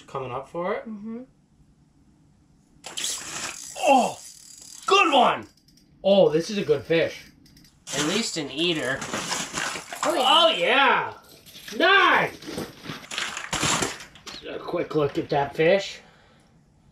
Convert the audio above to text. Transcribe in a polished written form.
Just coming up for it. Mm-hmm. Oh, good one. Oh, this is a good fish. At least an eater. Oh yeah. Oh, yeah. Nice. A quick look at that fish.